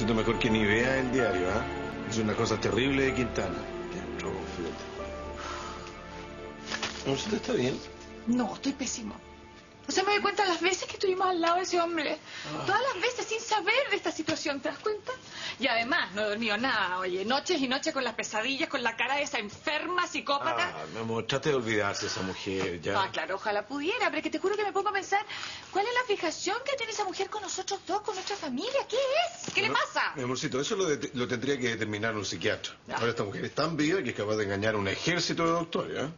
siento mejor que ni vea el diario, ¿ah? Es una cosa terrible de Quintana. No, ¿usted está bien? No, estoy pésimo. O sea, me doy cuenta las veces que estuvimos al lado de ese hombre. Todas las veces sin saber de esta situación, ¿te das cuenta? Y además, no he dormido nada, oye. Noches y noches con las pesadillas, con la cara de esa enferma psicópata. Mi amor, trate de olvidarse esa mujer, ya. Claro, ojalá pudiera, pero es que te juro que me pongo a pensar, ¿cuál es la fijación que tiene esa mujer con nosotros dos, con nuestra familia? ¿Qué es? ¿Qué le pasa? Mi amorcito, eso lo tendría que determinar un psiquiatra. Ahora esta mujer es tan viva que es capaz de engañar a un ejército de doctores, ¿eh?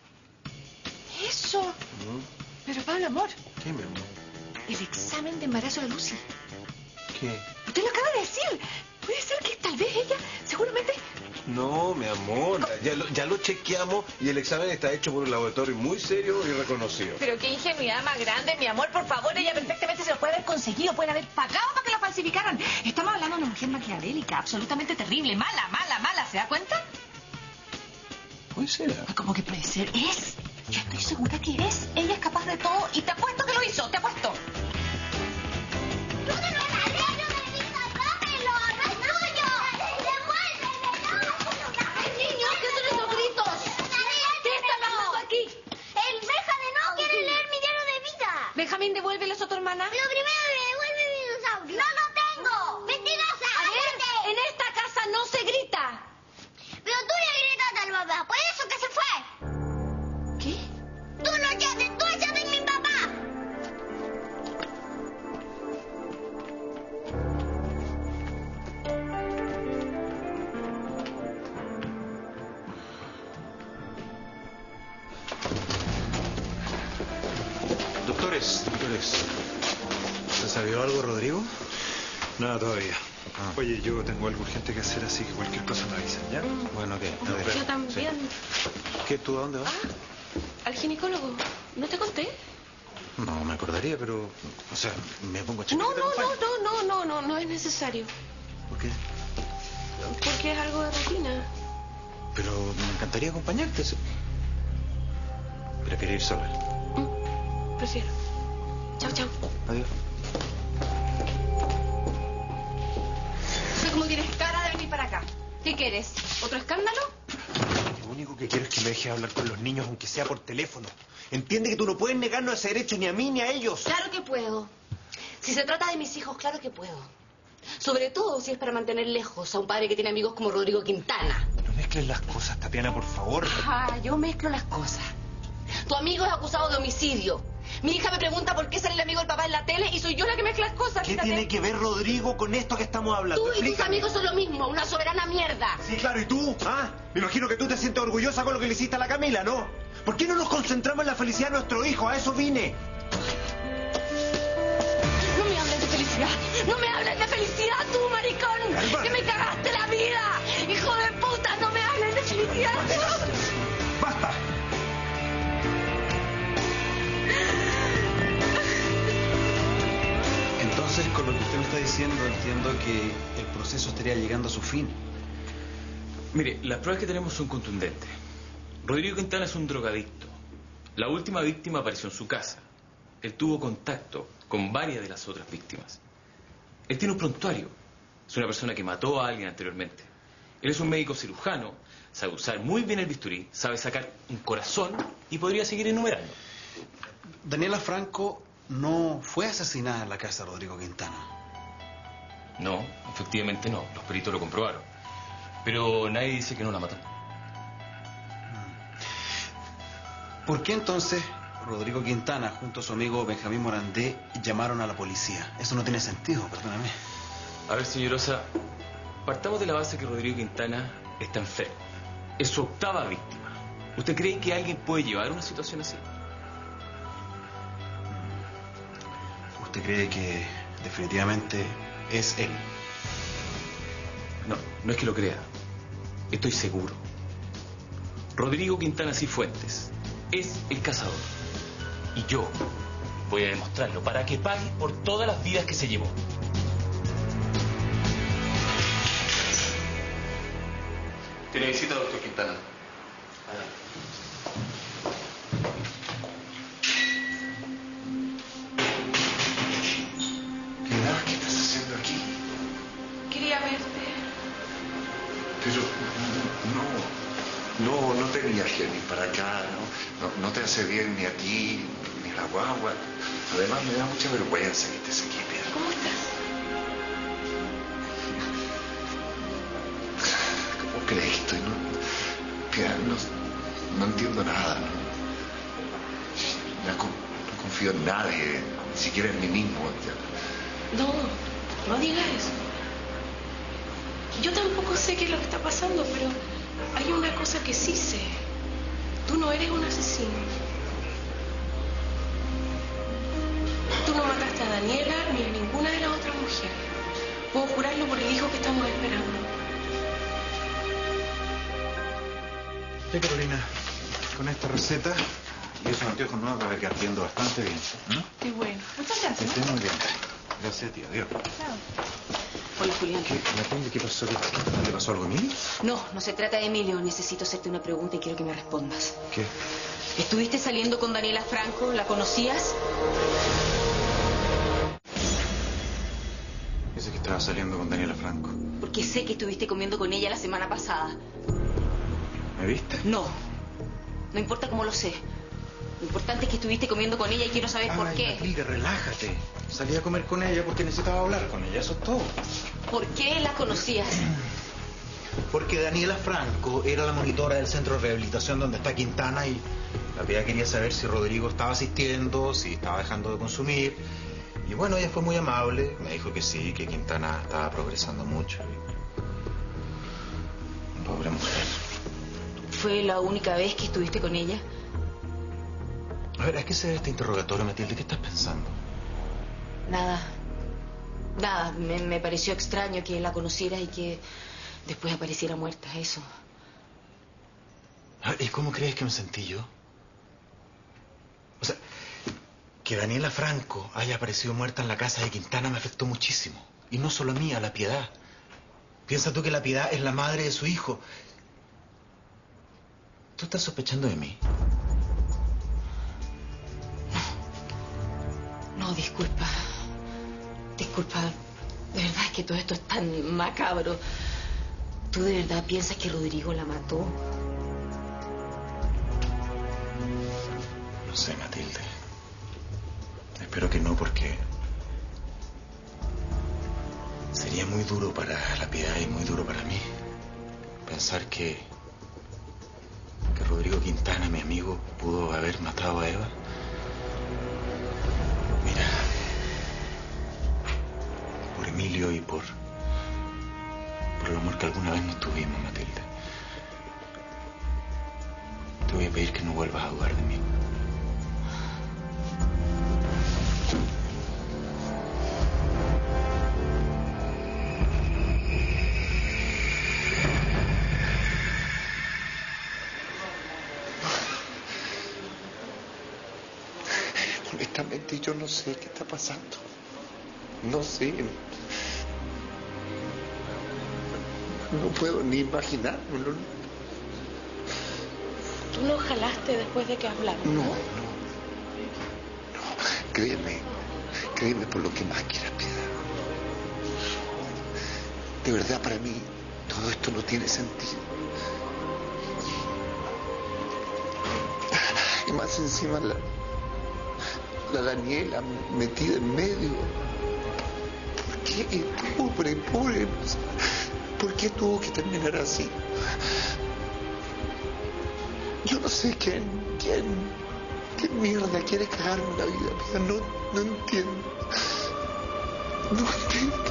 Eso. Pero Pablo, amor. ¿Qué, mi amor? El examen de embarazo de Lucy. ¿Qué? Usted lo acaba de decir. Puede ser que tal vez ella, seguramente... No, mi amor, ya lo chequeamos y el examen está hecho por un laboratorio muy serio y reconocido. Pero qué ingenuidad más grande, mi amor, por favor, ella perfectamente se lo puede haber conseguido, pueden haber pagado para que lo falsificaran. Estamos hablando de una mujer maquiavélica, absolutamente terrible, mala, ¿se da cuenta? Puede ser. ¿Cómo que puede ser? Es. Yo estoy segura que es. Ella es capaz de todo y te apuesto que lo hizo, te apuesto. Benjamín, devuélvelos a tu hermana. Lo primero le devuelve mi dinosaurio. ¡No lo tengo! ¡Mentirosa! A ver, en esta casa no se grita. Pero tú le gritaste al papá, por eso que se fue. ¿Qué? Tú no echaste, tú echaste a mi papá. Doctores. ¿Se sabió algo, Rodrigo? Nada todavía. Oye, yo tengo algo urgente que hacer, así que cualquier cosa me avisan, ¿ya? Bueno, ¿qué? Yo también. Sí. ¿Qué? ¿Tú a dónde vas? Al ginecólogo. ¿No te conté? No me acordaría, pero... O sea, me pongo a checar. No es necesario. ¿Por qué? Porque es algo de rutina. Pero me encantaría acompañarte. Prefiero ir sola. Prefiero. Chao. Adiós. Sé cómo tienes cara de venir para acá. ¿Qué quieres? ¿Otro escándalo? Lo único que quiero es que me dejes hablar con los niños, aunque sea por teléfono. Entiende que tú no puedes negarnos ese derecho ni a mí ni a ellos. Claro que puedo. Si se trata de mis hijos, claro que puedo. Sobre todo si es para mantener lejos a un padre que tiene amigos como Rodrigo Quintana. No mezcles las cosas, Tatiana, por favor. Yo mezclo las cosas. Tu amigo es acusado de homicidio. Mi hija me pregunta por qué sale el amigo del papá en la tele y soy yo la que mezcla las cosas. ¿Qué fíjate. tiene que ver Rodrigo con esto que estamos hablando? Tú y tus Explícame. amigos son lo mismo, una soberana mierda. Sí, claro, ¿y tú? Me imagino que tú te sientes orgullosa con lo que le hiciste a la Camila, ¿no? ¿Por qué no nos concentramos en la felicidad de nuestro hijo? A eso vine. No me hables de felicidad. No me hables de felicidad, tú, maricón. Calma. Que me cagaste la vida. Hijo de puta, no me hables de felicidad. ¡Basta! Entonces, con lo que usted me está diciendo, entiendo que el proceso estaría llegando a su fin. Mire, las pruebas que tenemos son contundentes. Rodrigo Quintana es un drogadicto. La última víctima apareció en su casa. Él tuvo contacto con varias de las otras víctimas. Él tiene un prontuario. Es una persona que mató a alguien anteriormente. Él es un médico cirujano, sabe usar muy bien el bisturí, sabe sacar un corazón y podría seguir enumerando. Daniela Franco no fue asesinada en la casa de Rodrigo Quintana. No, efectivamente no. Los peritos lo comprobaron. Pero nadie dice que no la mató. ¿Por qué entonces Rodrigo Quintana junto a su amigo Benjamín Morandé llamaron a la policía? Eso no tiene sentido, perdóname. A ver, señorosa, partamos de la base que Rodrigo Quintana está enfermo. Es su octava víctima. ¿Usted cree que alguien puede llevar una situación así? ¿Usted cree que definitivamente es él? No es que lo crea. Estoy seguro. Rodrigo Quintana Cifuentes es el cazador. Y yo voy a demostrarlo para que pague por todas las vidas que se llevó. Tiene visita, doctor Quintana. ¿Qué estás haciendo aquí? viaje ni para acá, ¿no? No te hace bien ni a ti, ni a la guagua. Además, me da mucha vergüenza que estés aquí, Piedad. ¿Cómo estás? ¿Cómo crees que estoy? Piedad, no entiendo nada. No confío en nadie, ni siquiera en mí mismo. No digas eso. Yo tampoco sé qué es lo que está pasando, pero hay una cosa que sí sé. Tú no eres un asesino. Tú no mataste a Daniela ni a ninguna de las otras mujeres. Puedo jurarlo por el hijo que estamos esperando. Sí, Carolina, con esta receta y esos anteojos nuevos me va a quedar viendo bastante bien. Qué bueno. Muchas gracias. Estés muy bien. Gracias, tío. Adiós. Chao. Hola, Julián. Matilde, ¿qué pasó? ¿Le pasó algo a Emilio? No se trata de Emilio. Necesito hacerte una pregunta y quiero que me respondas. ¿Qué? ¿Estuviste saliendo con Daniela Franco? ¿La conocías? Dice que estaba saliendo con Daniela Franco. Porque sé que estuviste comiendo con ella la semana pasada. ¿Me viste? No importa cómo lo sé. Lo importante es que estuviste comiendo con ella y quiero saber por qué. Matilde, relájate. Salí a comer con ella porque necesitaba hablar con ella, eso es todo. ¿Por qué la conocías? Porque Daniela Franco era la monitora del centro de rehabilitación donde está Quintana y la Piedad quería saber si Rodrigo estaba asistiendo, si estaba dejando de consumir. Y bueno, ella fue muy amable, me dijo que sí, que Quintana estaba progresando mucho. Pobre mujer. ¿Fue la única vez que estuviste con ella? A ver, ¿a qué se debe este interrogatorio, Matilde? ¿Qué estás pensando? Nada. Me pareció extraño que la conocieras y que después apareciera muerta, eso. ¿Y cómo crees que me sentí yo? O sea, que Daniela Franco haya aparecido muerta en la casa de Quintana me afectó muchísimo. Y no solo a mí, a la Piedad. Piensa tú que la Piedad es la madre de su hijo. ¿Tú estás sospechando de mí? No, disculpa. De verdad es que todo esto es tan macabro. ¿Tú de verdad piensas que Rodrigo la mató? No sé, Matilde. Espero que no, porque sería muy duro para la Piedad y muy duro para mí pensar que Rodrigo Quintana, mi amigo, pudo haber matado a Eva. Mira, por Emilio y por el amor que alguna vez nos tuvimos, Matilde, te voy a pedir que no vuelvas a dudar de mí. Honestamente, yo no sé qué está pasando. No sé. No puedo ni imaginármelo. ¿Tú no jalaste después de que hablaron? No. Créeme por lo que más quieras, Piedad. De verdad, para mí, todo esto no tiene sentido. Y más encima la Daniela metida en medio. ¿Por qué? Pobre. ¿Por qué tuvo que terminar así? Yo no sé qué mierda quiere cagarme la vida. No entiendo. No entiendo.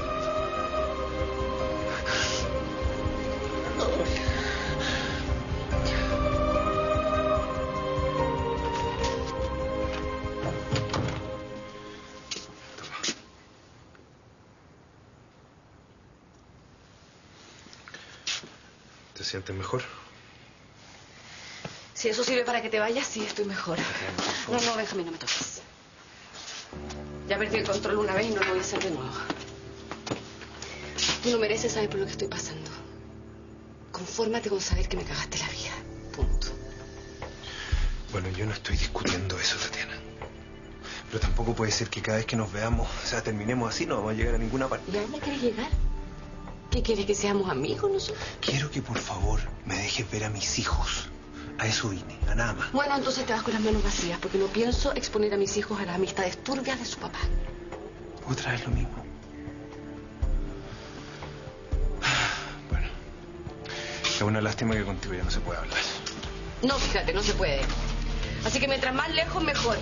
¿Te sientes mejor? Si eso sirve para que te vayas, sí, estoy mejor. No, Benjamín, no me toques. Ya perdí el control una vez y no lo voy a hacer de nuevo. Tú no mereces saber por lo que estoy pasando. Confórmate con saber que me cagaste la vida. Punto. Bueno, yo no estoy discutiendo eso, Tatiana. Pero tampoco puede ser que cada vez que nos veamos, terminemos así, no vamos a llegar a ninguna parte. ¿Y a dónde quieres llegar? ¿Qué quieres, que seamos amigos nosotros? Quiero que por favor me dejes ver a mis hijos. A eso vine, a nada más. Bueno, entonces te vas con las manos vacías, porque no pienso exponer a mis hijos a las amistades turbias de su papá. Otra vez lo mismo. Bueno, es una lástima que contigo ya no se puede hablar. No, fíjate, no se puede. Así que mientras más lejos, mejor.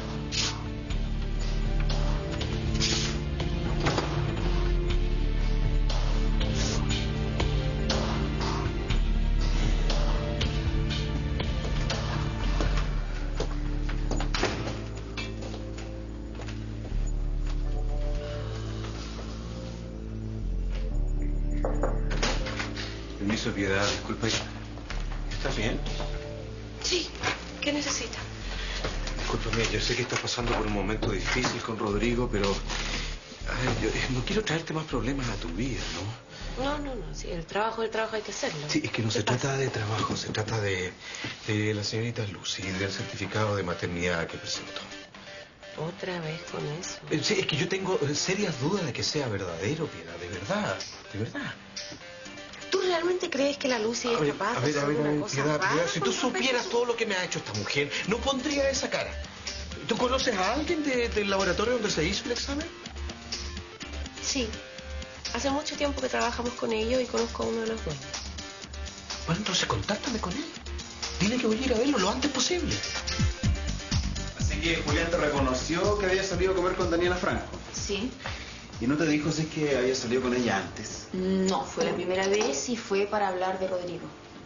Permiso, Piedad, disculpa. ¿Estás bien? Sí, ¿qué necesita? Discúlpame, yo sé que estás pasando por un momento difícil con Rodrigo, pero... A ver, yo no quiero traerte más problemas a tu vida, ¿no? No, sí, el trabajo hay que hacerlo. Sí, es que no se trata de trabajo, se trata de la señorita Lucy, del certificado de maternidad que presentó. ¿Otra vez con eso? Sí, es que yo tengo serias dudas de que sea verdadero, Piedad, de verdad, de verdad. ¿Tú realmente crees que la Lucy es capaz de hacer una cosa Piedad, rara si tú supieras todo lo que me ha hecho esta mujer, no pondría esa cara. ¿Tú conoces a alguien del laboratorio donde se hizo el examen? Sí. Hace mucho tiempo que trabajamos con ellos y conozco a uno de los dueños. Bueno, entonces contáctame con él. Dile que voy a ir a verlo lo antes posible. Así que Julián te reconoció que había salido a comer con Daniela Franco. Sí. ¿Y no te dijo si es que había salido con ella antes? No, fue la primera vez y fue para hablar de Rodrigo.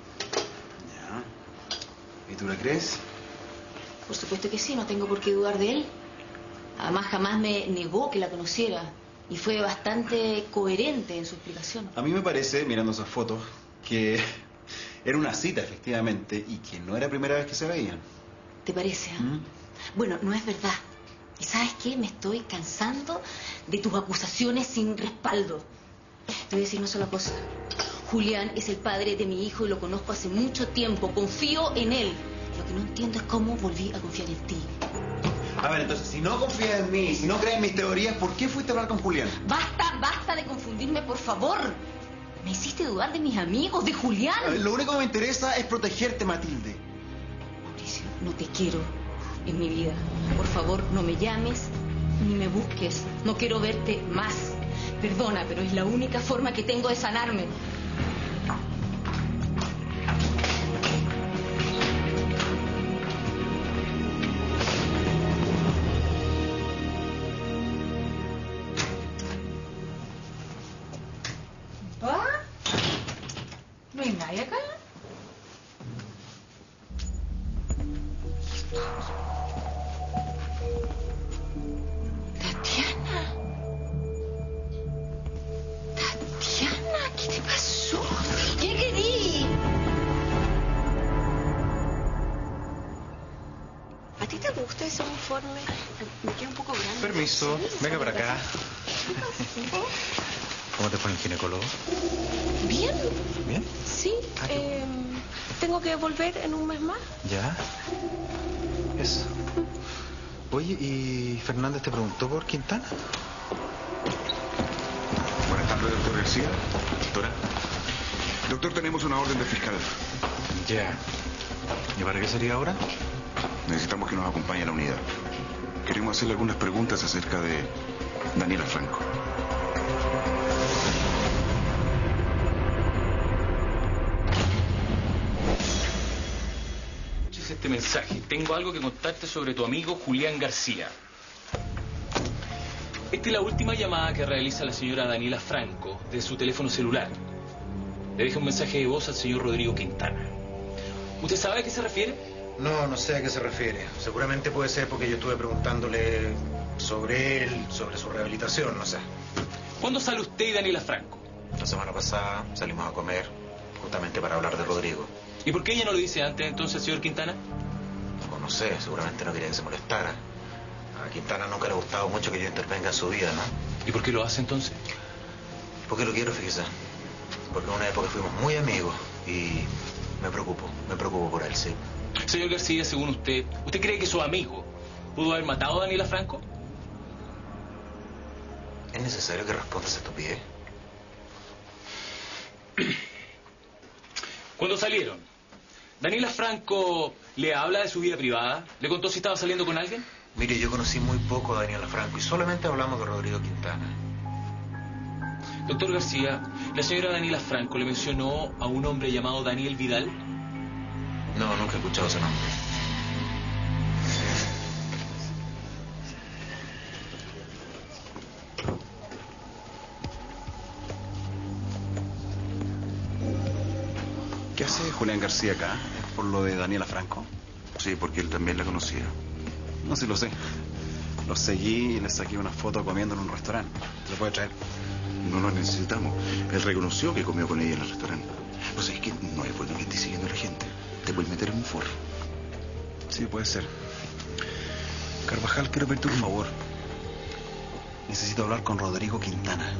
Ya. ¿Y tú la crees? Por supuesto que sí, no tengo por qué dudar de él. Además, jamás me negó que la conociera y fue bastante coherente en su explicación. A mí me parece, mirando esas fotos, que era una cita, efectivamente, y que no era la primera vez que se veían. ¿Te parece? Bueno, no es verdad. ¿Y sabes qué? Me estoy cansando de tus acusaciones sin respaldo. Te voy a decir una sola cosa. Julián es el padre de mi hijo y lo conozco hace mucho tiempo. Confío en él. Lo que no entiendo es cómo volví a confiar en ti. A ver, entonces, si no confías en mí, si no crees en mis teorías, ¿por qué fuiste a hablar con Julián? Basta de confundirme, por favor. Me hiciste dudar de mis amigos, de Julián. Lo único que me interesa es protegerte, Matilde. Mauricio, no te quiero en mi vida. Por favor, no me llames ni me busques. No quiero verte más. Perdona, pero es la única forma que tengo de sanarme. ¿Va? ¿No hay nadie acá? Tatiana, ¿qué te pasó? ¿Qué querí? ¿A ti te gusta ese uniforme? Me queda un poco grande. Permiso, Sí, venga para acá. ¿Sí? ¿Cómo te fue el ginecólogo? Bien. ¿Bien? Sí. Tengo que volver en un mes más. ¿Ya? Eso. Oye, ¿y Fernández te preguntó por Quintana? Buenas tardes, doctor García. Doctora. Doctor, tenemos una orden del fiscal. Ya. ¿Y para qué sería ahora? Necesitamos que nos acompañe a la unidad. Queremos hacerle algunas preguntas acerca de Daniela Franco. Este mensaje. Tengo algo que contarte sobre tu amigo Julián García. Esta es la última llamada que realiza la señora Daniela Franco de su teléfono celular. Le deja un mensaje de voz al señor Rodrigo Quintana. ¿Usted sabe a qué se refiere? No sé a qué se refiere. Seguramente puede ser porque yo estuve preguntándole sobre él, sobre su rehabilitación, no sé. ¿Cuándo sale usted y Daniela Franco? La semana pasada salimos a comer justamente para hablar de Rodrigo. ¿Y por qué ella no lo dice antes entonces, señor Quintana? No sé, seguramente no quería que se molestara. A Quintana nunca le ha gustado mucho que yo intervenga en su vida, ¿no? ¿Y por qué lo hace entonces? Porque lo quiero, fíjese. Porque en una época fuimos muy amigos y me preocupo por él, sí. Señor García, según ¿usted cree que su amigo pudo haber matado a Daniela Franco? ¿Es necesario que responda esa estupidez? Cuando salieron, ¿Daniela Franco le habla de su vida privada? ¿Le contó si estaba saliendo con alguien? Mire, yo conocí muy poco a Daniela Franco y solamente hablamos de Rodrigo Quintana. Doctor García, ¿la señora Daniela Franco le mencionó a un hombre llamado Daniel Vidal? No, nunca he escuchado ese nombre. ¿Qué hace Julián García acá? ¿Es por lo de Daniela Franco? Sí, porque él también la conocía. No, sí lo sé. Lo seguí y le saqué una foto comiendo en un restaurante. ¿Te lo puede traer? No lo necesitamos. Él reconoció que comió con ella en el restaurante. O sea, es que no es bueno que esté siguiendo a la gente. Te puedes meter en un forro. Sí, puede ser. Carvajal, quiero pedirte un favor. Necesito hablar con Rodrigo Quintana.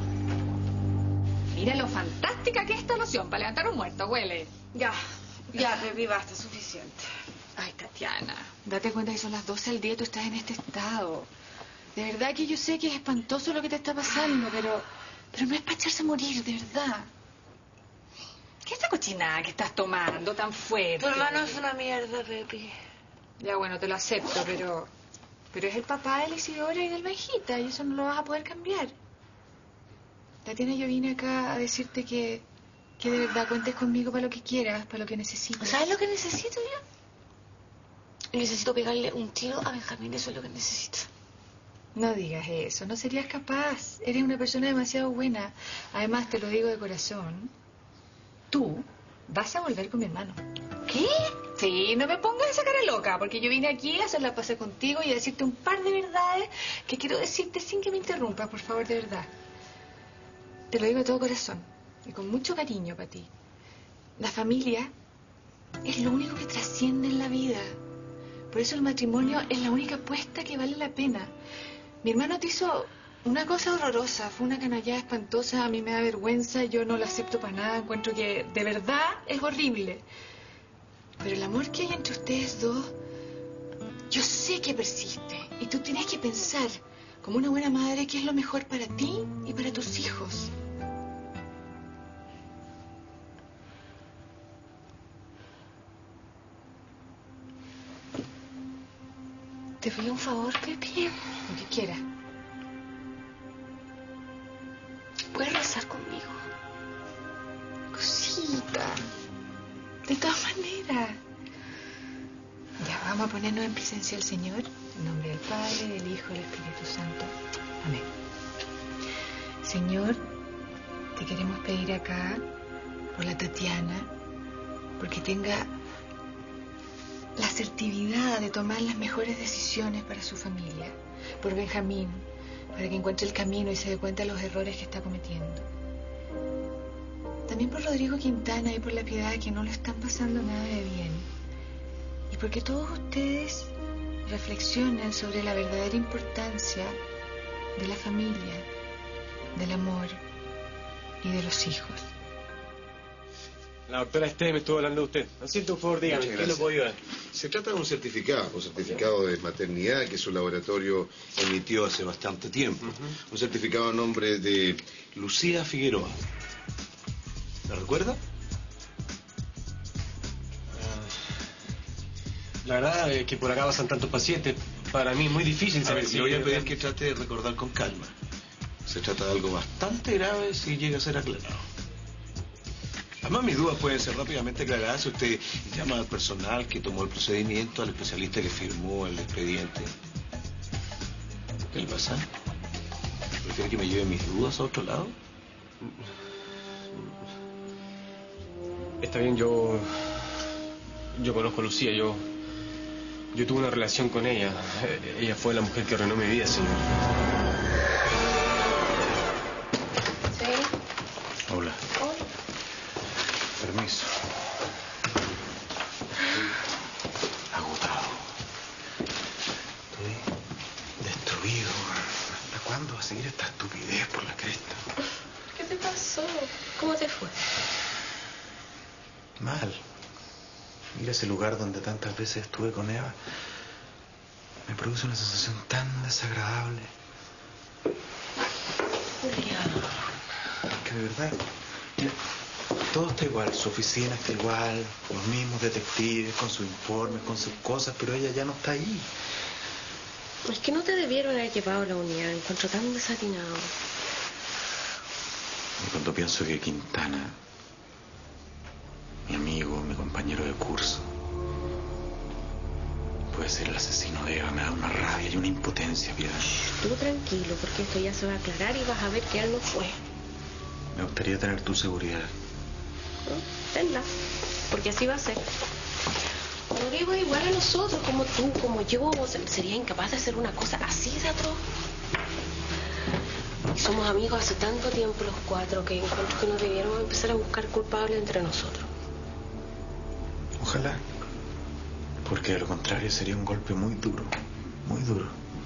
Mira lo fantástica que es esta loción para levantar un muerto, huele. Ya, Pepi, basta, suficiente. Ay, Tatiana, date cuenta que son las 12 del día y tú estás en este estado. De verdad que yo sé que es espantoso lo que te está pasando, pero no es para echarse a morir, de verdad. ¿Qué es esta cochinada que estás tomando tan fuerte? Tu hermano es una mierda, Pepi. Ya, bueno, te lo acepto, pero es el papá de la Isidora y del Benjita y eso no lo vas a poder cambiar. Tatiana, yo vine acá a decirte que de verdad cuentes conmigo para lo que quieras, para lo que necesites. ¿Sabes lo que necesito yo? Necesito pegarle un tiro a Benjamín, eso es lo que necesito. No digas eso, no serías capaz. Eres una persona demasiado buena. Además, te lo digo de corazón. Tú vas a volver con mi hermano. ¿Qué? Sí, no me pongas esa cara loca, porque yo vine aquí a hacer la paz contigo y a decirte un par de verdades que quiero decirte sin que me interrumpas, por favor, de verdad. Te lo digo de todo corazón y con mucho cariño para ti. La familia es lo único que trasciende en la vida. Por eso el matrimonio es la única apuesta que vale la pena. Mi hermano te hizo una cosa horrorosa, fue una canallada espantosa, a mí me da vergüenza, yo no lo acepto para nada, encuentro que de verdad es horrible. Pero el amor que hay entre ustedes dos, yo sé que persiste. Y tú tienes que pensar, como una buena madre, qué es lo mejor para ti y para tus hijos. Te pido un favor, Pepi. Lo que quieras. ¿Puedes rezar conmigo? Cosita. De todas maneras. Ya, vamos a ponernos en presencia del Señor. En nombre del Padre, del Hijo y del Espíritu Santo. Amén. Señor, te queremos pedir acá por la Tatiana, porque tenga la asertividad de tomar las mejores decisiones para su familia. Por Benjamín, para que encuentre el camino y se dé cuenta de los errores que está cometiendo. También por Rodrigo Quintana y por la Piedad, que no le están pasando nada de bien. Y porque todos ustedes reflexionen sobre la verdadera importancia de la familia, del amor y de los hijos. La doctora Este me estuvo hablando de usted. Asiento, por favor, dígame, ¿qué le puedo ayudar? Se trata de un certificado de maternidad que su laboratorio emitió hace bastante tiempo. Un certificado a nombre de Lucía Figueroa. ¿La recuerda? La verdad es que por acá pasan tantos pacientes. Para mí es muy difícil saber si... Le voy a pedir que trate de recordar con calma. Se trata de algo bastante grave si llega a ser aclarado. Además, mis dudas pueden ser rápidamente aclaradas si usted llama al personal que tomó el procedimiento, al especialista que firmó el expediente. ¿Qué le pasa? ¿Prefiere que me lleve mis dudas a otro lado? Está bien, yo conozco a Lucía, yo tuve una relación con ella. Ella fue la mujer que arruinó mi vida, señor. Sí. Hola. Permiso. Estoy agotado. Estoy destruido. ¿Hasta cuándo va a seguir esta estupidez por la cresta? ¿Qué te pasó? ¿Cómo te fue? Mal. Ir a ese lugar donde tantas veces estuve con Eva me produce una sensación tan desagradable. Julián. Que de verdad... Mira, todo está igual. Su oficina está igual, los mismos detectives con sus informes, con sus cosas, pero ella ya no está ahí. Es que no te debieron haber llevado a la unidad. Encuentro tan desatinado. Y cuando pienso que Quintana, mi amigo, mi compañero de curso, puede ser el asesino de Eva, me da una rabia y una impotencia, Piedad. Tú tranquilo, porque esto ya se va a aclarar y vas a ver que él no fue. Me gustaría tener tu seguridad. Tenla, porque así va a ser. Rodrigo es igual a nosotros, como tú, como yo. Sería incapaz de hacer una cosa así de atroz. Y somos amigos hace tanto tiempo los cuatro que encuentro que no debiéramos empezar a buscar culpables entre nosotros. Ojalá. Porque de lo contrario sería un golpe muy duro. Muy duro.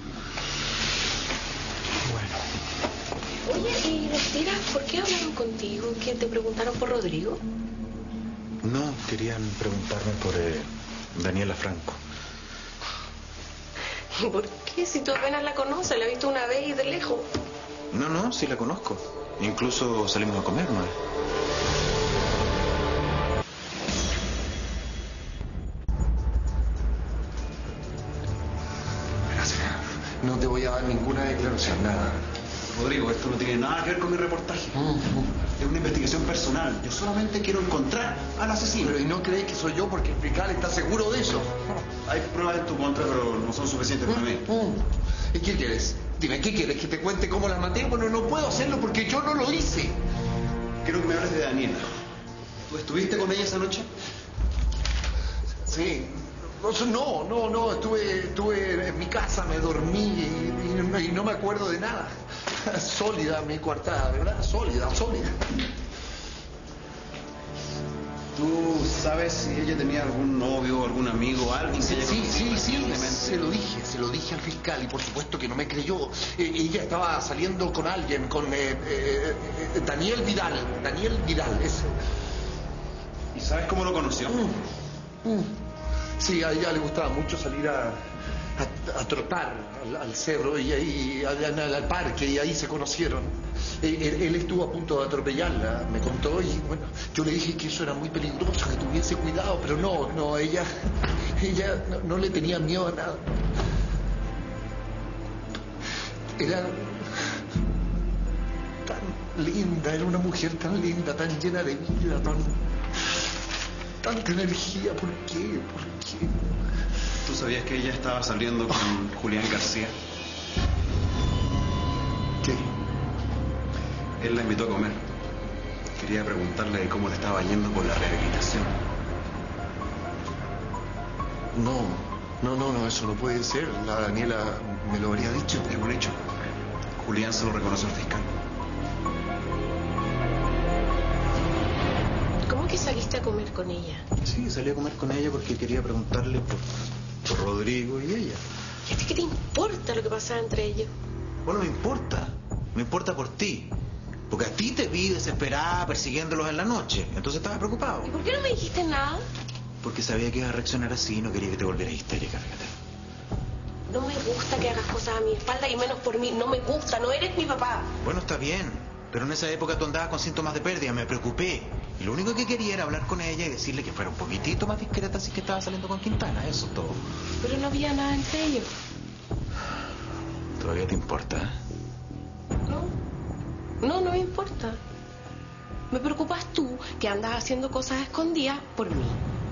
Bueno. Oye, ¿y los tiras por qué hablaron contigo? ¿Que te preguntaron por Rodrigo? No, querían preguntarme por Daniela Franco. ¿Y por qué? Si tú apenas la conoces, la he visto una vez y de lejos. No, sí la conozco. Incluso salimos a comer, ¿no? No te voy a dar ninguna declaración, nada. Rodrigo, esto no tiene nada que ver con mi reportaje. Es una investigación personal. Yo solamente quiero encontrar al asesino. Pero ¿y no crees que soy yo porque el fiscal está seguro de eso? Hay pruebas en tu contra, pero no son suficientes para mí. ¿Y qué quieres? Dime, ¿qué quieres? ¿Que te cuente cómo las maté? Bueno, no puedo hacerlo porque yo no lo hice. Quiero que me hables de Daniela. ¿Tú estuviste con ella esa noche? Sí. No, estuve en mi casa, me dormí y no me acuerdo de nada. Sólida mi coartada, ¿verdad? Sólida. ¿Tú sabes si ella tenía algún novio, algún amigo, alguien que ella Sí, se lo dije al fiscal y por supuesto que no me creyó. Ella estaba saliendo con alguien, con Daniel Vidal, ese. ¿Y sabes cómo lo conoció? Sí, a ella le gustaba mucho salir a trotar al cerro y al parque, y ahí se conocieron. Él estuvo a punto de atropellarla, me contó, y bueno, yo le dije que eso era muy peligroso, que tuviese cuidado, pero no, ella no le tenía miedo a nada. Era tan linda, era una mujer tan linda, tan llena de vida, tanta energía. ¿Por qué? ¿Tú sabías que ella estaba saliendo con Julián García? ¿Qué? Él la invitó a comer. Quería preguntarle cómo le estaba yendo con la rehabilitación. No, eso no puede ser. La Daniela me lo habría dicho. Es un hecho. Julián se lo reconoce al fiscal. ¿Cómo que saliste a comer con ella? Sí, salí a comer con ella porque quería preguntarle por Rodrigo y ella. ¿Y a ti qué te importa lo que pasaba entre ellos? Bueno, me importa por ti. Porque a ti te vi desesperada persiguiéndolos en la noche. Entonces estaba preocupado. ¿Y por qué no me dijiste nada? Porque sabía que ibas a reaccionar así y no quería que te volvieras histérica, fíjate. No me gusta que hagas cosas a mi espalda y menos por mí. No me gusta, no eres mi papá. Bueno, está bien. Pero en esa época tú andabas con síntomas de pérdida, me preocupé. Y lo único que quería era hablar con ella y decirle que fuera un poquitito más discreta así que estaba saliendo con Quintana, eso todo. Pero no había nada entre ellos. ¿Todavía te importa? No me importa. Me preocupas tú, que andas haciendo cosas escondidas por mí.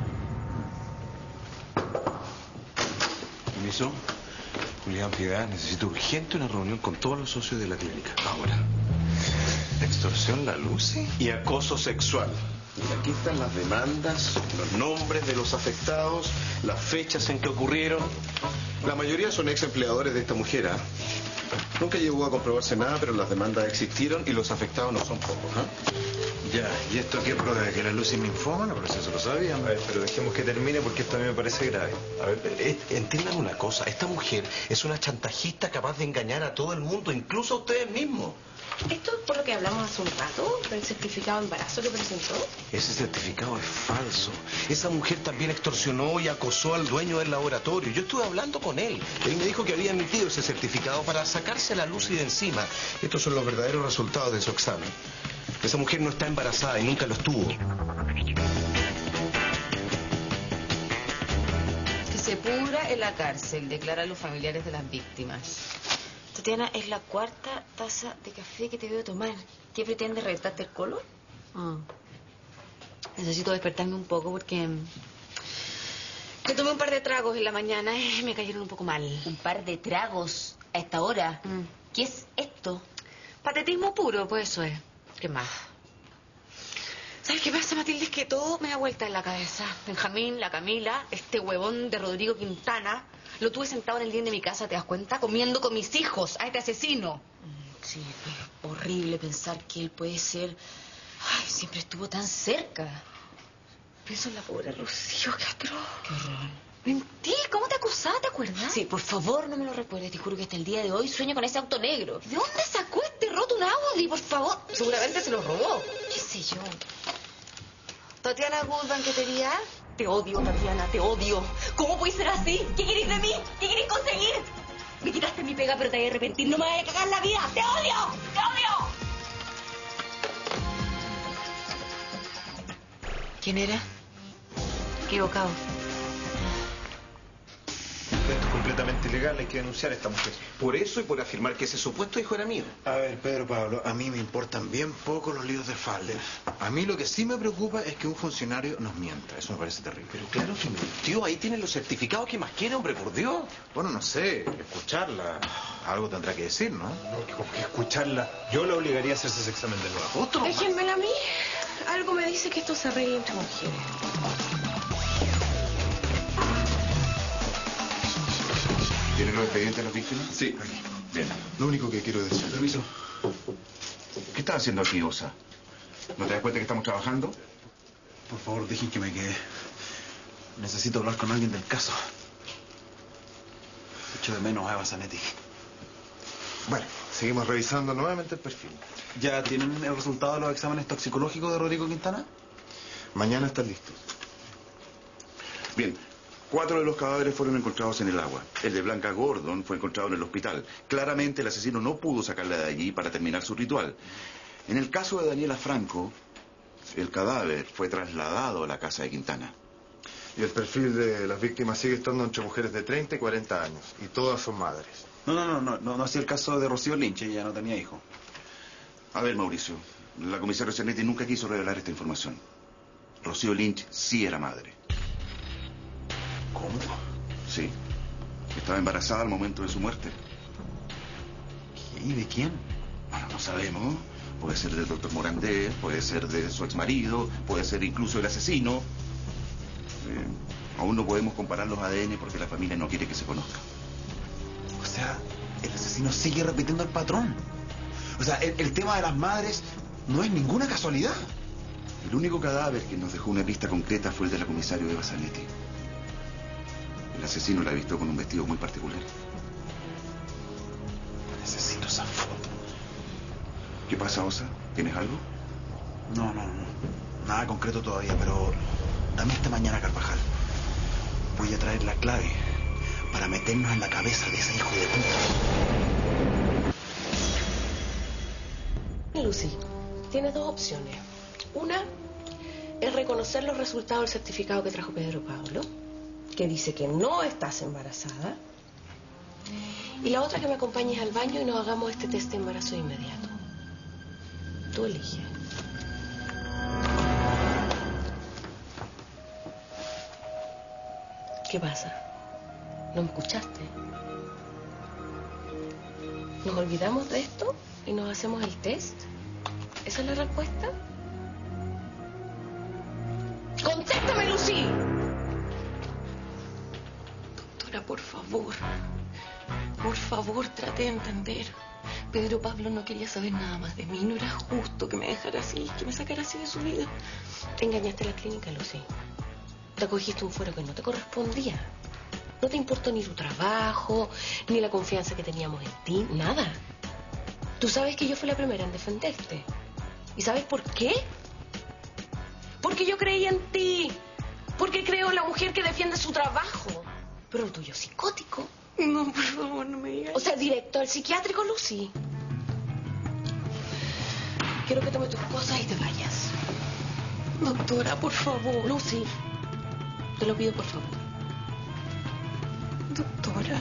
Permiso. Julián Piedad, necesito urgente una reunión con todos los socios de la clínica. Ahora. Extorsión, la Lucy y acoso sexual. Y aquí están las demandas, los nombres de los afectados, las fechas en que ocurrieron. La mayoría son ex empleadores de esta mujer, ¿ah? Nunca llegó a comprobarse nada, pero las demandas existieron y los afectados no son pocos, ¿ah? Ya, ¿y esto qué prueba? ¿Que la Lucy me infómana? Pero si eso lo sabían. A ver, pero dejemos que termine porque esto a mí me parece grave. A ver, entiendan una cosa. Esta mujer es una chantajista capaz de engañar a todo el mundo, incluso a ustedes mismos. ¿Esto es por lo que hablamos hace un rato? ¿El certificado de embarazo que presentó? Ese certificado es falso. Esa mujer también extorsionó y acosó al dueño del laboratorio. Yo estuve hablando con él. Él me dijo que había emitido ese certificado para sacarse la Lucy de encima. Estos son los verdaderos resultados de su examen. Esa mujer no está embarazada y nunca lo estuvo. Que se pudra en la cárcel, declaran los familiares de las víctimas. Tatiana, es la 4ª taza de café que te veo tomar. ¿Qué pretende, reventarte el colon? Necesito despertarme un poco porque... me tomé un par de tragos en la mañana y me cayeron un poco mal. ¿Un par de tragos a esta hora? ¿Qué es esto? Patetismo puro, pues eso es. ¿Qué más? ¿Sabes qué pasa, Matilde? Es que todo me da vuelta en la cabeza. Benjamín, la Camila, este huevón de Rodrigo Quintana, lo tuve sentado en el living de mi casa, ¿te das cuenta? Comiendo con mis hijos a este asesino. Sí, es horrible pensar que él puede ser... Ay, siempre estuvo tan cerca. Pienso en la pobre Rocío, qué atroz. Qué horror. Mentí, ¿cómo te acusaba? ¿Te acuerdas? Sí, por favor, no me lo recuerdes. Te juro que hasta el día de hoy sueño con ese auto negro. ¿De dónde sacó este roto un Audi, por favor? Seguramente se lo robó. ¿Qué sé yo? Tatiana Good, banquetería. Te odio, Tatiana, te odio. ¿Cómo puedes ser así? ¿Qué querés de mí? ¿Qué querés conseguir? Me quitaste mi pega, pero te voy a arrepentir. No me vayas a cagar la vida. ¡Te odio! ¡Te odio! ¿Quién era? Equivocado. Esto es completamente ilegal, hay que denunciar a esta mujer. Por eso y por afirmar que ese supuesto hijo era mío. A ver, Pedro Pablo, a mí me importan bien poco los líos de falda. A mí lo que sí me preocupa es que un funcionario nos mienta. Eso me parece terrible. Pero claro que mintió. Ahí tienen los certificados. ¿Qué más quiere, hombre? Por Dios. Bueno, no sé. Escucharla. Algo tendrá que decir, ¿no? No, que escucharla. Yo la obligaría a hacerse ese examen de nuevo. ¿Otro? Déjenmela a mí. Algo me dice que esto se arregla entre mujeres. ¿Tienen los expedientes de las víctimas? Sí. Aquí. Bien. Lo único que quiero decir... Permiso. ¿Qué estás haciendo aquí, Osa? ¿No te das cuenta que estamos trabajando? Por favor, dejen que me quede. Necesito hablar con alguien del caso. Echo de menos a Eva Zanetti. Bueno, seguimos revisando nuevamente el perfil. ¿Ya tienen el resultado de los exámenes toxicológicos de Rodrigo Quintana? Mañana están listos. Bien. 4 de los cadáveres fueron encontrados en el agua. El de Blanca Gordon fue encontrado en el hospital. Claramente el asesino no pudo sacarla de allí para terminar su ritual. En el caso de Daniela Franco, el cadáver fue trasladado a la casa de Quintana. Y el perfil de las víctimas sigue estando entre mujeres de 30 y 40 años. Y todas son madres. No hacía el caso de Rocío Lynch, ella no tenía hijo. A ver, Mauricio, la comisaria Zanetti nunca quiso revelar esta información. Rocío Lynch sí era madre. ¿Cómo? Sí. Estaba embarazada al momento de su muerte. ¿Y de quién? Bueno, no sabemos. Puede ser del doctor Morandé, puede ser de su exmarido, puede ser incluso el asesino. Aún no podemos comparar los ADN porque la familia no quiere que se conozca. O sea, el asesino sigue repitiendo el patrón. O sea, el tema de las madres no es ninguna casualidad. El único cadáver que nos dejó una pista concreta fue el de la comisaria Eva Zanetti. El asesino la vistió con un vestido muy particular. Necesito esa foto. ¿Qué pasa, Osa? ¿Tienes algo? No. Nada concreto todavía, pero dame esta mañana, Carvajal. Voy a traer la clave para meternos en la cabeza de ese hijo de puta. Lucy, tienes 2 opciones. Una es reconocer los resultados del certificado que trajo Pedro Pablo, que dice que no estás embarazada. Y la otra, que me acompañes al baño y nos hagamos este test de embarazo de inmediato. Tú eliges. ¿Qué pasa? ¿No me escuchaste? ¿Nos olvidamos de esto y nos hacemos el test? ¿Esa es la respuesta? ¡Contéstame, Lucy! Doctora, por favor, trate de entender. Pedro Pablo no quería saber nada más de mí. No era justo que me dejara así, que me sacara así de su vida. Te engañaste a la clínica, Lucy. Te acogiste un fuero que no te correspondía. No te importó ni tu trabajo, ni la confianza que teníamos en ti, nada. Tú sabes que yo fui la primera en defenderte. ¿Y sabes por qué? Porque yo creía en ti. Porque creo en la mujer que defiende su trabajo. Pero el tuyo psicótico. No, por favor, no me digas. O sea, directo al psiquiátrico, Lucy. quiero que tomes tus cosas y te vayas. Doctora, por favor. Lucy, te lo pido por favor. Doctora.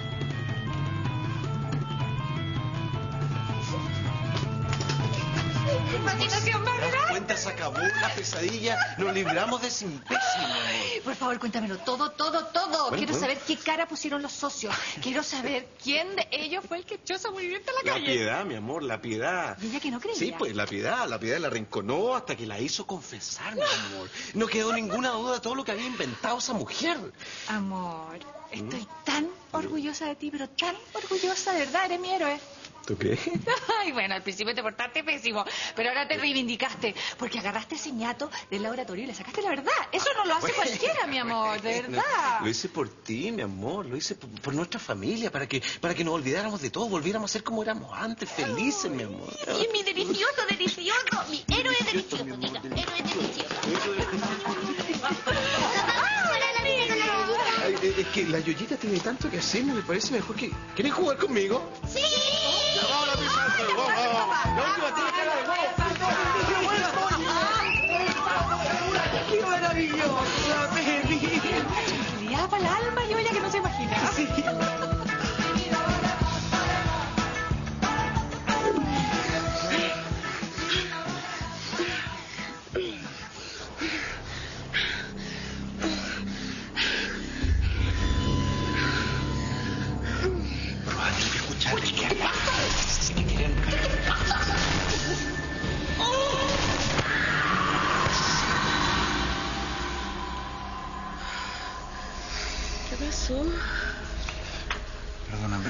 Imaginación más grande. Cuenta, se acabó la pesadilla. Nos libramos de ese imbécil. Por favor, cuéntamelo todo. Quiero saber qué cara pusieron los socios. Quiero saber quién de ellos fue el que echó a esa morivienta a la La calle. Piedad, mi amor, la Piedad. ¿Y ella que no creía? Sí, pues la Piedad la arrinconó hasta que la hizo confesar, mi amor. No quedó ninguna duda de todo lo que había inventado esa mujer. Amor, estoy tan orgullosa de ti, pero tan orgullosa, de verdad, eres mi héroe. ¿Tú crees? Ay, bueno, al principio te portaste pésimo, pero ahora te reivindicaste, porque agarraste ese ñato del laboratorio y le sacaste la verdad. Eso no lo hace cualquiera, mi amor, de verdad. Lo hice por ti, mi amor. Lo hice por nuestra familia, para que nos olvidáramos de todo, volviéramos a ser como éramos antes, felices, mi amor. Y mi delicioso, mi héroe delicioso, diga, héroe delicioso. Ay, es que la Yoyita tiene tanto que hacer, me parece mejor que... ¿Quieres jugar conmigo? ¡Sí! Ya, vamos a la pizza, vamos. La última tiene cara de ¡Qué maravillosa, baby! Tranquilidad para el alma, yo ya que no se imagina. Sí. ¿Qué pasó? Perdóname.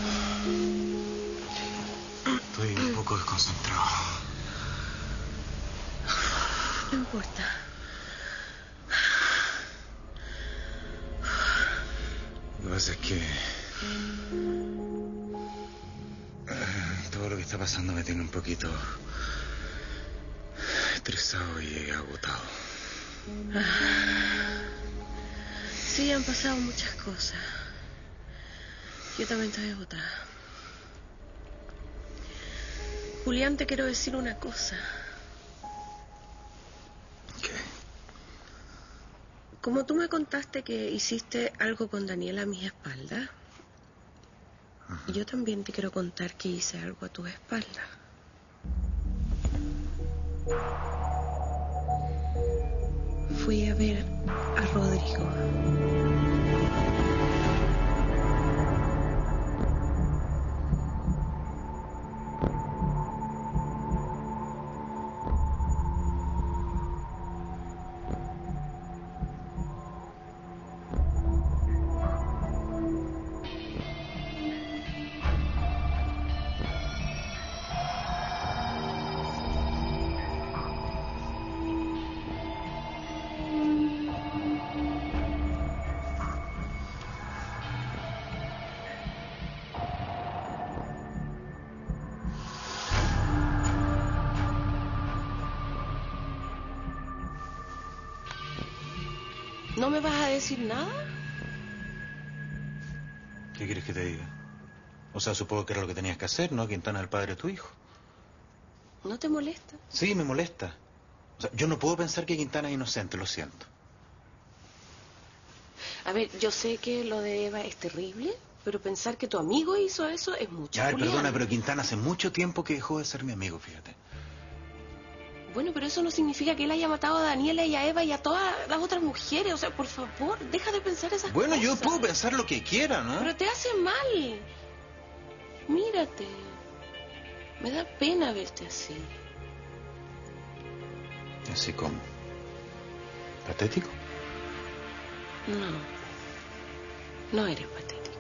Estoy un poco desconcentrado. No importa. Lo que pasa es que... todo lo que está pasando me tiene un poquito... estresado y agotado. Sí, han pasado muchas cosas. Yo también estoy agotada. Julián, te quiero decir una cosa. ¿Qué? Como tú me contaste que hiciste algo con Daniela a mis espaldas, yo también te quiero contar que hice algo a tu espalda. Fui a ver a Rodrigo. ¿No me vas a decir nada? ¿Qué quieres que te diga? O sea, supongo que era lo que tenías que hacer, ¿no? Quintana es el padre de tu hijo. ¿No te molesta? Sí, me molesta. O sea, yo no puedo pensar que Quintana es inocente, lo siento. A ver, yo sé que lo de Eva es terrible, pero pensar que tu amigo hizo eso es mucho. A ver, Julián. perdona, pero Quintana hace mucho tiempo que dejó de ser mi amigo, fíjate. Bueno, pero eso no significa que él haya matado a Daniela y a Eva y a todas las otras mujeres. O sea, por favor, deja de pensar esas Bueno, cosas. yo puedo pensar lo que quiera, ¿no? Pero te hace mal. Mírate. Me da pena verte así. Así como... ¿patético? No. No eres patético.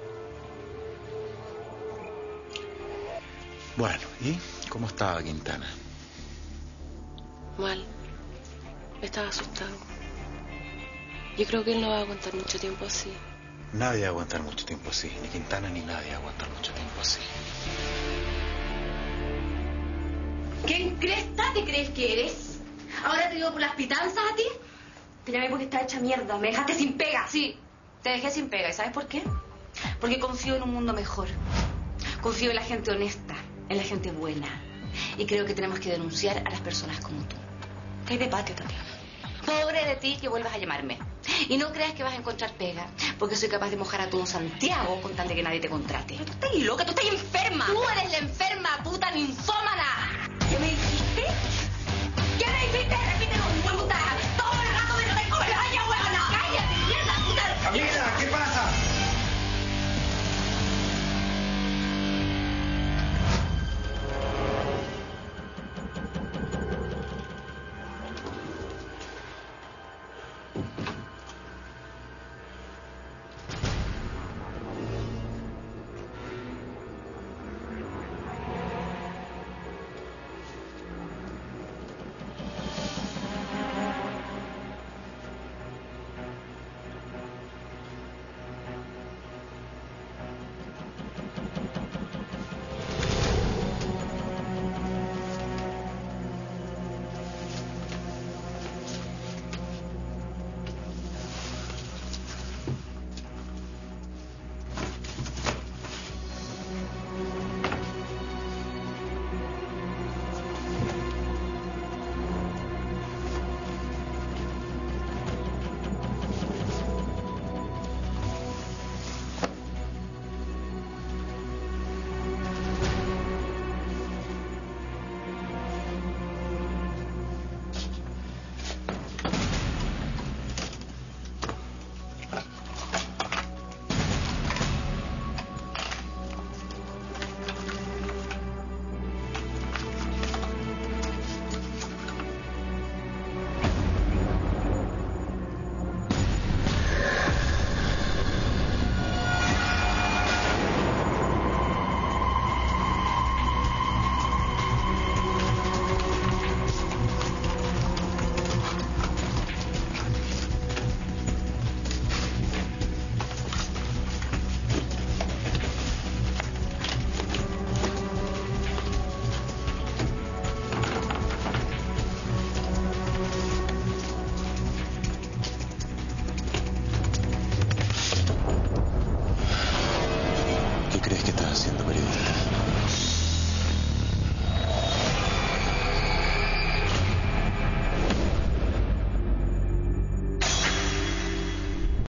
Bueno, ¿y cómo estaba Quintana? Mal. Estaba asustado. Yo creo que él no va a aguantar mucho tiempo así. Nadie va a aguantar mucho tiempo así. Ni Quintana ni nadie va a aguantar mucho tiempo así. ¿Quién cresta te crees que eres? ¿Ahora te digo por las pitanzas a ti? Te llamé porque estás hecha mierda. Me dejaste sin pega. Sí, te dejé sin pega. ¿Y sabes por qué? Porque confío en un mundo mejor. Confío en la gente honesta, en la gente buena. Y creo que tenemos que denunciar a las personas como tú. ¿Qué hay de patio, Tatiana? Pobre de ti que vuelvas a llamarme. Y no creas que vas a encontrar pega, porque soy capaz de mojar a todo Santiago con tal de que nadie te contrate. Tú estás loca, tú estás enferma. Tú eres la enferma, puta ninfómana. ¿Qué me dijiste? ¿Qué me dijiste? Repítelo, puta. Todo el rato me lo tengo en la olla, huevona. Cállate, mierda, puta. Camila, ¿qué pasa? ¿Qué crees que estás haciendo, periodista?